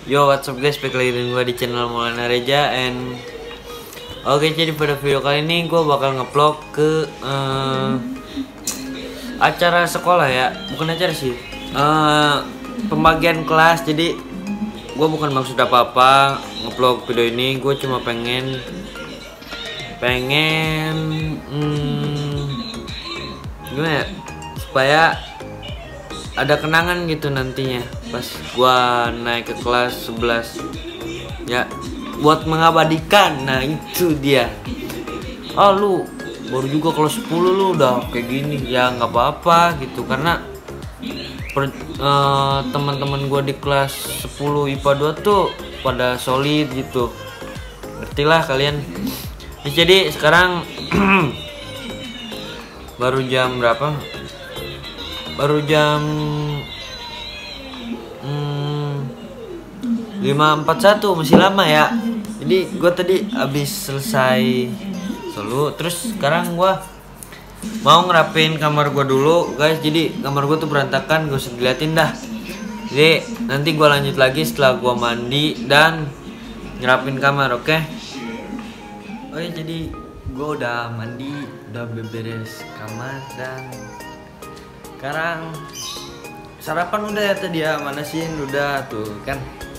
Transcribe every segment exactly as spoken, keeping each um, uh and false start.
Yo, what's up guys, balik lagi dengan gue di channel Maulana Reja. And oke, okay, jadi pada video kali ini gue bakal nge-vlog ke uh, acara sekolah ya. Bukan acara sih, uh, pembagian kelas. Jadi gue bukan maksud apa-apa nge-vlog video ini. Gue cuma pengen Pengen hmm, gimana ya, supaya ada kenangan gitu nantinya pas gua naik ke kelas sebelas ya, buat mengabadikan. Nah itu dia. Oh lu baru juga kelas sepuluh lu udah kayak gini ya, nggak apa-apa gitu, karena uh, teman-teman gua di kelas sepuluh I P A dua tuh pada solid gitu, ngertilah kalian. Jadi sekarang baru jam berapa? Baru jam hmm, lima empat puluh satu, masih lama ya. Jadi gue tadi habis selesai solo, terus sekarang gue mau ngerapin kamar gue dulu guys. Jadi kamar gue tuh berantakan, gue usah diliatin dah. Jadi nanti gue lanjut lagi setelah gue mandi dan ngerapin kamar, oke? Okay? Oke, jadi gue udah mandi, udah beberes kamar, dan sekarang sarapan udah ya tadi ya, manasin udah tuh kan.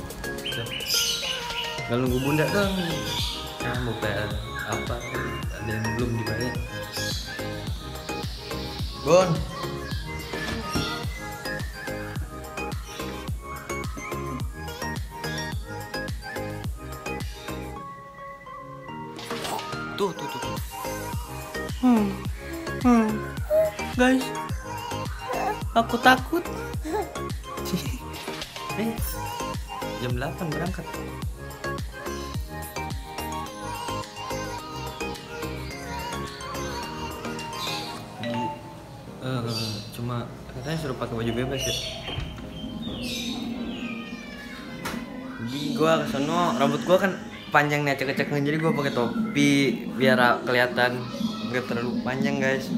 Gak nunggu bunda dong. Nah, mau P R apa? Ada yang belum dibayar. Bon. Tuh, tuh, tuh, tuh. Hmm. Hmm. Guys, aku takut. Eh, jam delapan berangkat. Jadi, uh, cuma katanya suruh pakai baju bebas ya. Jadi gua kesono, rambut gua kan panjang nih, acak-acaknya, jadi gue pakai topi biar kelihatan nggak terlalu panjang guys.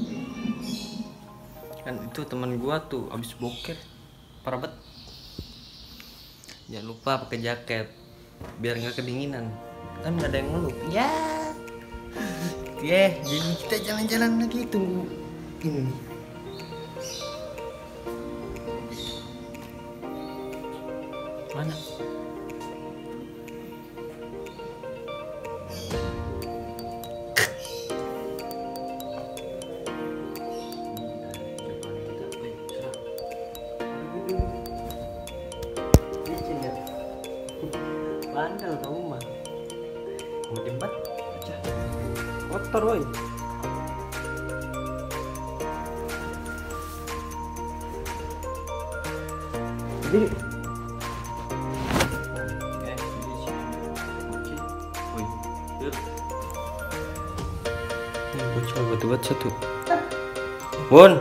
Kan itu teman gue tuh abis boker parah banget. Jangan lupa pakai jaket biar nggak kedinginan, kan nggak ada yang ngeluh ya. Yeah, jadi kita jalan-jalan lagi, tunggu ini nih. Mana? Bandel kamu mah, mau debat aja kotor woy. Jadi ini bocor batu-batu satu. Bun,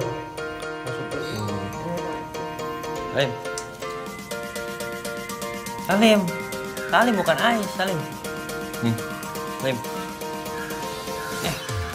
Salim, Salim. Salim bukan Ais, Salim. Nih, Salim. Eh.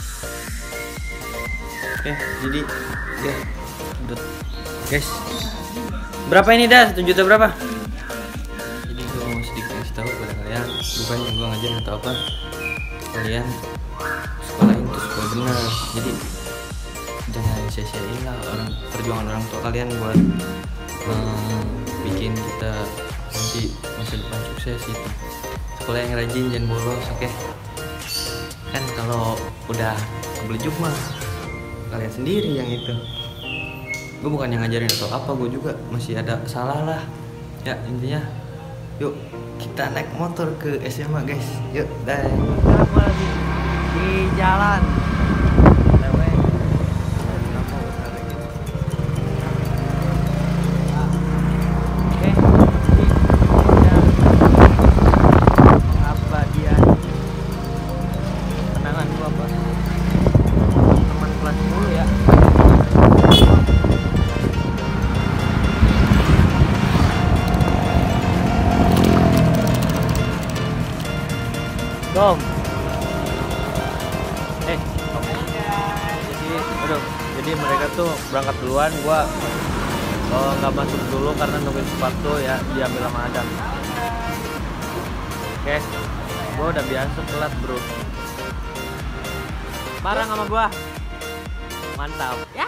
Oke, jadi ya, udah. Guys, berapa ini dah? Satu juta berapa? Jadi gue mau sedikit kasih tahu pada kalian, bukannya gue ngajarin atau apa. Kalian sekolah itu sekolah benar. Jadi jangan sia-siain lah orang perjuangan orang tua kalian buat um, bikin kita nanti masa depan sukses itu. Sekolah yang rajin, jangan bolos, oke? Okay? Kan kalau udah kebelejuk mah kalian sendiri yang itu. Gue bukan yang ngajarin atau apa, gue juga masih ada salah lah. Ya intinya, yuk kita naik motor ke S M A guys. Yuk, dah. Sekarang lagi di jalan. Dom. Eh, jadi, aduh, jadi mereka tuh berangkat duluan, gua Oh, nggak masuk dulu karena nungguin sepatu ya, diambil sama Adam. Oke, gua udah biasa telat bro. Bareng sama gua. Mantap. Ya.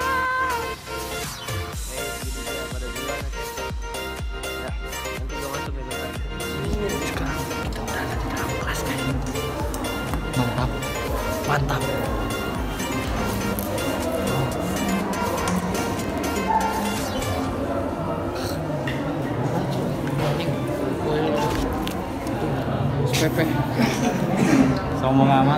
Eh, gini dia pada duluan oke. Ya, nanti gua masuk nih bentar. Sekarang kita udah ada di dalam kelas guys. Mantap, mantap. Pepe Sombong amat.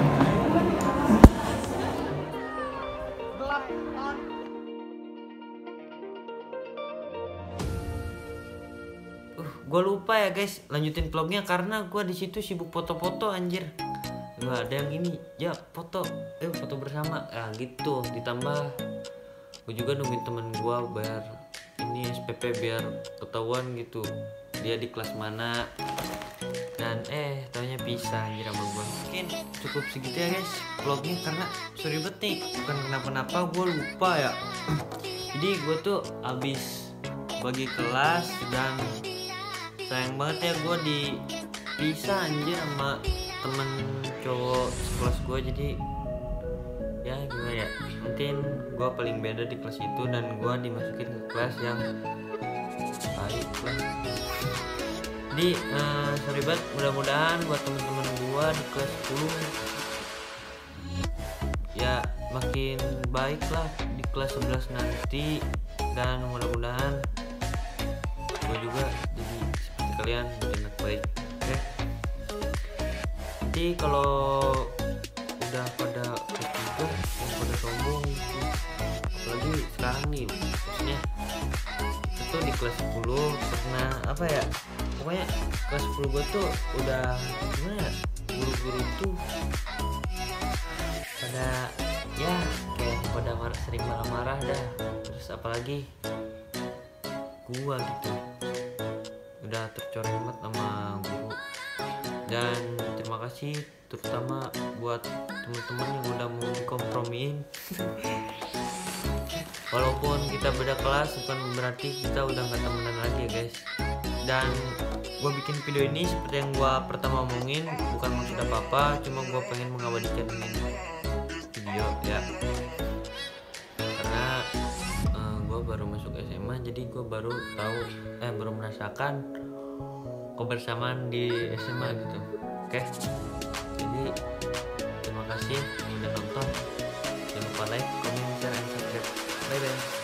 Uh, gue lupa ya guys, lanjutin vlognya karena gue di situ sibuk foto-foto anjir. Gue ada yang ini, ya foto, eh foto bersama, ah gitu. Ditambah gue juga nungguin temen gue bayar ini S P P biar ketahuan gitu dia di kelas mana. Dan eh taunya pisah anjir sama gue. Mungkin cukup segitu ya guys vlognya karena sorry banget nih, bukan kenapa-napa, gue lupa ya. Jadi gue tuh abis bagi kelas dan sayang banget ya gue dipisah anjir sama temen cowok sekelas gue. Jadi ya gimana ya, mungkin gue paling beda di kelas itu dan gue dimasukin ke kelas yang baik lah. Jadi uh, sorry banget, mudah-mudahan buat temen-temen gue di kelas sepuluh ya makin baik lah di kelas sebelas nanti, dan mudah-mudahan gue juga jadi seperti kalian jadi anak baik. Oke okay? Nanti kalau udah pada ketiga yang pada sombong gitu, apalagi sekarang nih maksudnya itu di kelas sepuluh pernah apa ya, pokoknya kelas sepuluh gue tuh udah gimana ya, guru-guru tuh pada ya kayak pada marah, sering marah-marah dah. Terus apalagi gua gitu udah tercoreng banget sama guru. Dan terima kasih terutama buat teman-teman yang udah mau dikompromiin. Walaupun kita beda kelas bukan berarti kita udah nggak temenan lagi ya guys. Dan gue bikin video ini seperti yang gue pertama omongin, bukan maksud apa-apa, cuma gue pengen mengabadikan video ya. Karena uh, gue baru masuk S M A, jadi gue baru tahu eh baru merasakan kebersamaan di S M A gitu. Oke, jadi terima kasih yang udah nonton. Jangan lupa like, comment, share, and subscribe. Bye bye.